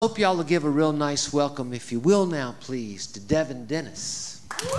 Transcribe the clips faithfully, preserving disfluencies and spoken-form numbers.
Hope y'all will give a real nice welcome, if you will now, please, to Devin Dennis.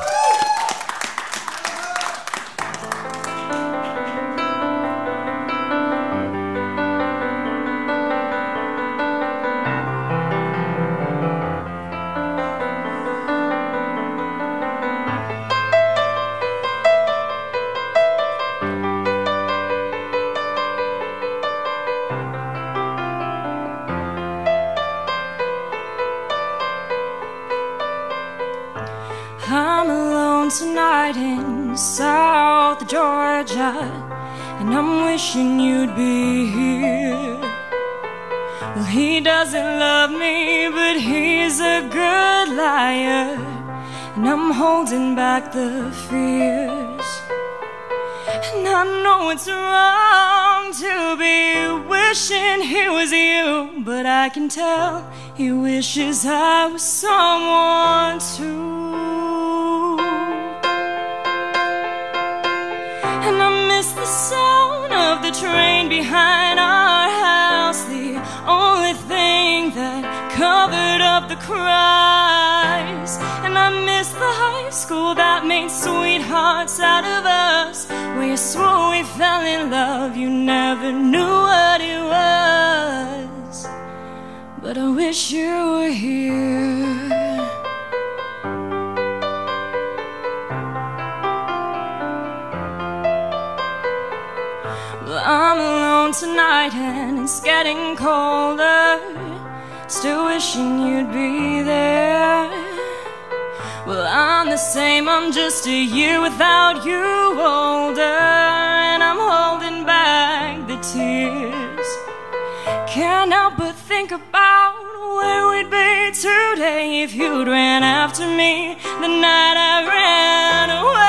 I'm alone tonight in South Georgia, and I'm wishing you'd be here. Well, he doesn't love me, but he's a good liar, and I'm holding back the fears. And I know it's wrong to be wishing he was you, but I can tell he wishes I was someone too. And I miss the sound of the train behind our house, the only thing that covered up the cries. And I miss the high school that made sweethearts out of us, where you swore we fell in love, you never knew what it was. But I wish you were here. Well, I'm alone tonight and it's getting colder, still wishing you'd be there. Well, I'm the same, I'm just a year without you older, and I'm holding back the tears. Can't help but think about where we'd be today if you'd ran after me the night I ran away.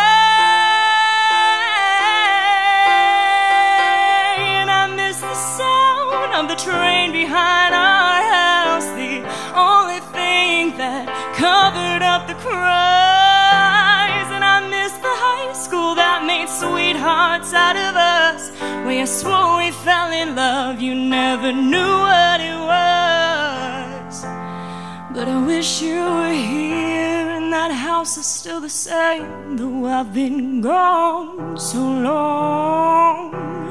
And I miss the sound of the train behind our house, the only thing that covered up the cries. And I miss the high school that made sweethearts out of us, where you swore we fell in love, you never knew what it was. But I wish you were here, and that house is still the same, though I've been gone so long.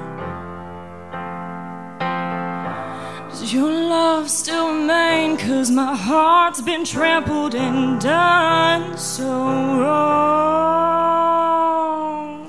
Does your love still remain? 'Cause my heart's been trampled and done so wrong.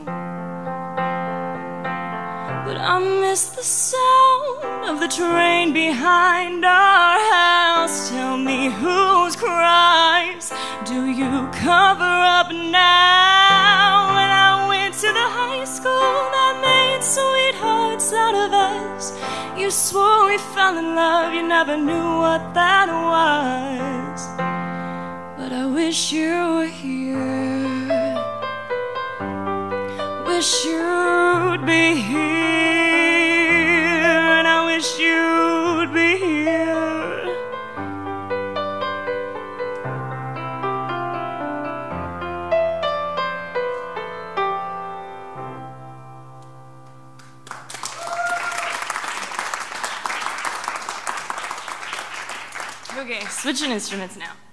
But I miss the sound of the train behind our house. Tell me, whose cries do you cover up now? When I went to the high school that made sweethearts out of us, you swore we fell in love, you never knew what that was. But I wish you were here, wish you'd be here, and I wish you'd be here. Okay, switching instruments now.